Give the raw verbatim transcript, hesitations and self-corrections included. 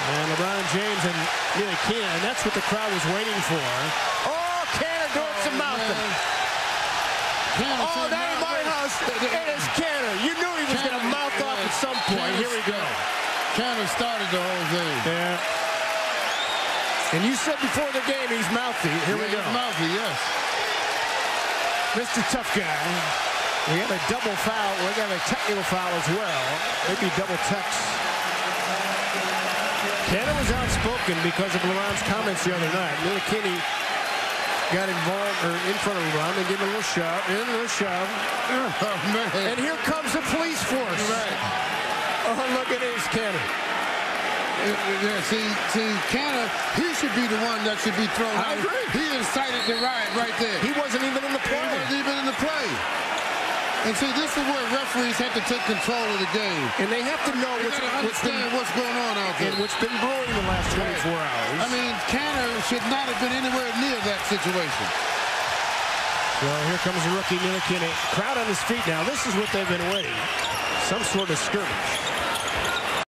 And LeBron James and Ntilikina, and that's what the crowd was waiting for. Oh, Kanter doing some mouthing. Oh, down in my house, it is Kanter. You knew he was going to mouth off at some point. Here we go. Kanter started the whole thing. Yeah. And you said before the game he's mouthy. Here yeah, we go. He's mouthy, yes. Mister Tough Guy. We have a double foul. We got a technical foul as well. Maybe double text. Kanter was outspoken because of LeBron's comments the other night. Ntilikina got involved or in front of LeBron and gave him a little shove, and a little shove. Oh, man. And here comes the police force. Right. Oh, look at this, Kanter. Yeah, see, see, Kanter, he should be the one that should be thrown I out. agree. He incited the riot right there. He wasn't even in the play. He wasn't even in the play. And see, this is where referees have to take control of the game. And they have to know They what's, got to what's, been, understand what's going on out there. and what's been brewing the last twenty-four hours. I mean, Kanter should not have been anywhere near that situation. Well, here comes the rookie Ntilikina. Crowd on his feet now. This is what they've been waiting. Some sort of skirmish.